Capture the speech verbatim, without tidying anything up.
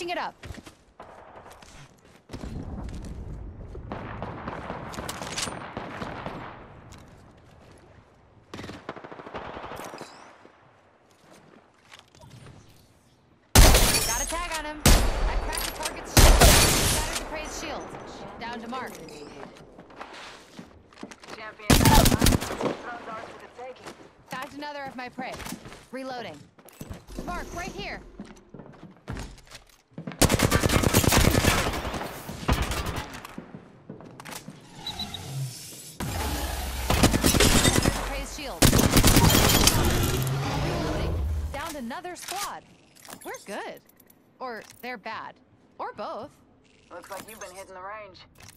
Switching it up. Got a tag on him. I cracked the target's shield. Shattered the prey's shield. Down to Mark. Tagged another of my prey. Reloading. Mark, right here. Prey's shield. Reloading. Downed another squad. We're good. Or they're bad. Or both. Looks like you've been hitting the range.